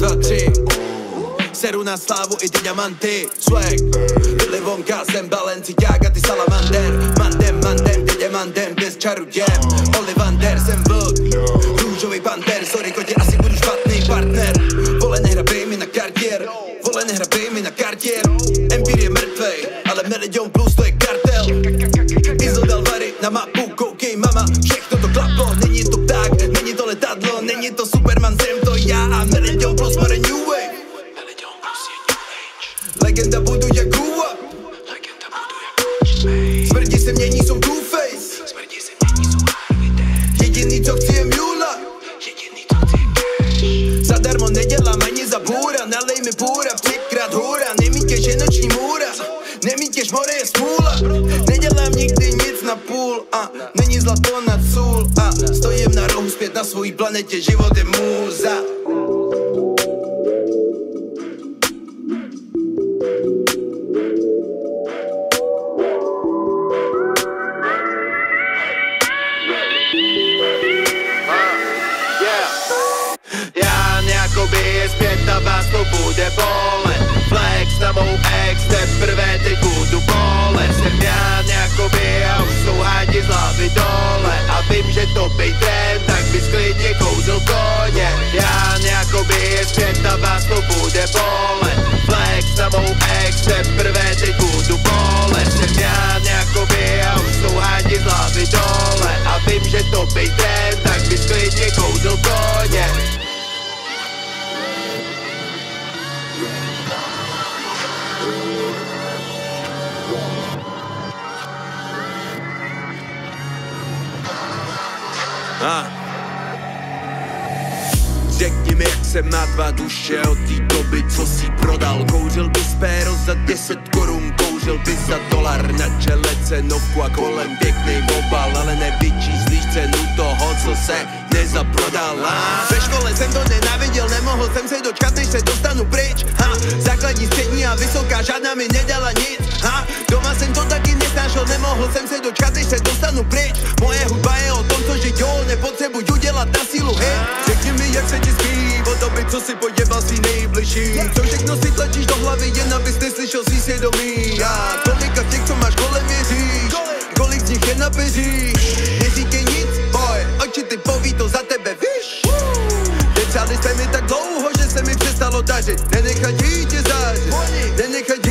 dva, tři. Seru na slávu i ty diamanty. Swag, byli vonka, jsem Balenciaga, ty salamander. Mandem, ty diamantem, dnes čaruděm. Olivander, jsem vlk, růžový panter. Sorry kotě, asi budu špatný partner. Vole, nehrabej mi na kartier. Vole, nehrabej mi na kartier. Empire je mrtvej, ale Meridian Plus to je kartel. Izo dal vary na mapu, koukej mama, všechno to klaplo. Není to pták, není to letadlo, není to Superman, jsem to já a Meridian Plus more new wave. Meridian Plus je new age. Legenda budu jak Kuwa. Legenda budu jak Smrdi se mění, jsou Two-Face. Smrdi se mění, jsou Harvey. Jediný co chci je Mula. Jediný co chci je cash. Zadarmo nedělám ani za bůra, nalej mi půra, třikrát hůra. Nemítěž je noční můra, nemítěž more je smůla. Nedělám nikdy nic na půl a není zlato nad sůl a stojím na rohu zpět na svojí planetě, život je můza. Já jakoby je zpět a vás to bude bolet. Flex na mou ex, teprve teď budu bolet. Jsem já jakoby a už jsou hádi z hlavy dole. A vím, že to bej trend, tak bys klidně kouzl koně. Já jakoby je zpět a vás to bude bolet. Flex na mou ex, teprve teď budu bolet. Jsem já jakoby a už jsou hádi z hlavy dole. A vím, že to bej trend, tak bys klidně kouzl koně. Řekni mi, jak jsem na dva duše od té doby, co si prodal. Kouřil bys péro za 10 korun, kouřil bys za $, na čele cenovku a kolem pěkný obal. Ale nevyčíslíš cenu toho, co se nezaprodal. Ve škole jsem to nenáviděl, nemohl jsem se dočkat, než se dostanu pryč. Základní, střední a vysoká, žádná mi nedala nic. Doma jsem to taky nesnášel, nemohl jsem se dočkat, než se dostanu pryč. Moje hudba je o tom, co že jo, nepotřebuju dělat na sílu hit. Řekni mi, jak se ti spí od doby, co si pojebal svý nejbližší. Co všechno si tlačíš do hlavy, jen abys neslyšel svý svědomí. Kolika těch, co máš kolem, věříš? Kolik z nich je na peřích? Neříkej nic, boy, oči ty poví, to za tebe víš. Depřáli jste mi tak dlouho, že se mi přestalo dařit. Nenechaj dítě zářit, nenechaj